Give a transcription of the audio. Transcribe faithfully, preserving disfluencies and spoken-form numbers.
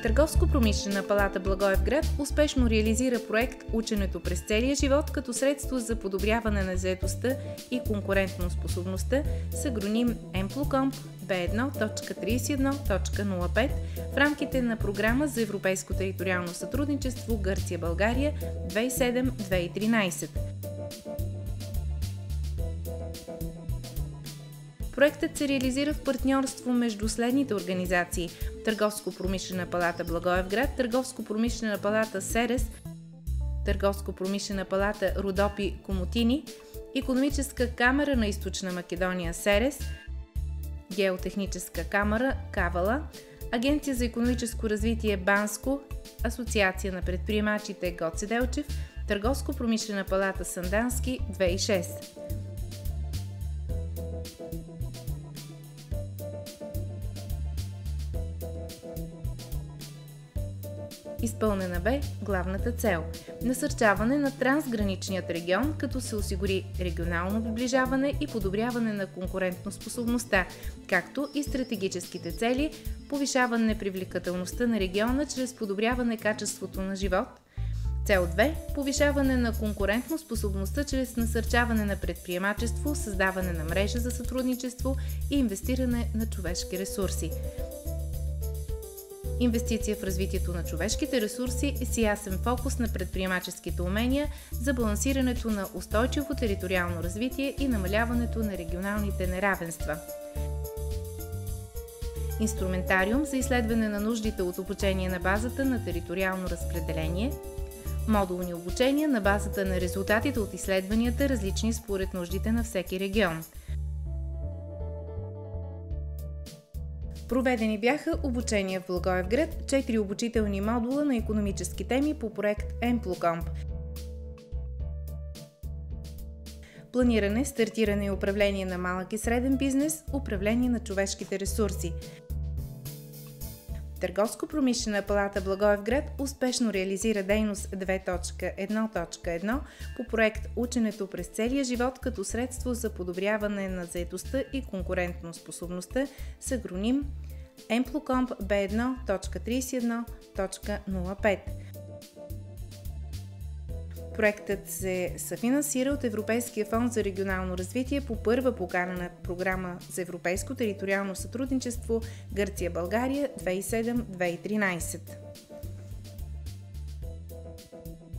Търговско-промишлена палата Благоевград успешно реализира проект „Ученето през целия живот“ като средство за подобряване на заетостта и конкурентноспособността с агроним Емплокомп Б едно точка тридесет и едно точка нула пет в рамките на програма за европейско териториално сътрудничество Гърция-България две хиляди и седем - две хиляди и тринадесет. Проектът се реализира в партньорство между следните организации: Търговско-промишлена палата Благоевград, Търговско-промишлена палата Серес, Търговско-промишлена палата Родопи Комотини, Икономическа камара на Източна Македония Серес, Геотехническа камара Кавала, Агенция за икономическо развитие Банско, Асоциация на предприемачите Гоце Делчев, Търговско-промишлена палата Сандански две хиляди и шеста. Изпълнена бе главната цел – насърчаване на трансграничният регион, като се осигури регионално приближаване и подобряване на конкурентноспособността, както и стратегическите цели – повишаване привлекателността на региона чрез подобряване качеството на живот. Цел две – повишаване на конкурентноспособността чрез насърчаване на предприемачество, създаване на мрежа за сътрудничество и инвестиране на човешки ресурси. Инвестиция в развитието на човешките ресурси е с ясен фокус на предприемаческите умения за балансирането на устойчиво териториално развитие и намаляването на регионалните неравенства. Инструментариум за изследване на нуждите от обучение на базата на териториално разпределение. Модулни обучения на базата на резултатите от изследванията, различни според нуждите на всеки регион. Проведени бяха обучения в Благоевград, четири обучителни модула на икономически теми по проект Емплокомп. Планиране, стартиране и управление на малък и среден бизнес, управление на човешките ресурси. Търговско-промишлена палата Благоевград успешно реализира дейност две точка едно точка едно по проект „Ученето през целия живот“ като средство за подобряване на заетостта и конкурентноспособността с агроним Емплокомп Б едно точка тридесет и едно точка нула пет. Проектът се съфинансира от Европейския фонд за регионално развитие по първа покана на програма за европейско териториално сътрудничество Гърция-България две хиляди и седем - две хиляди и тринадесет.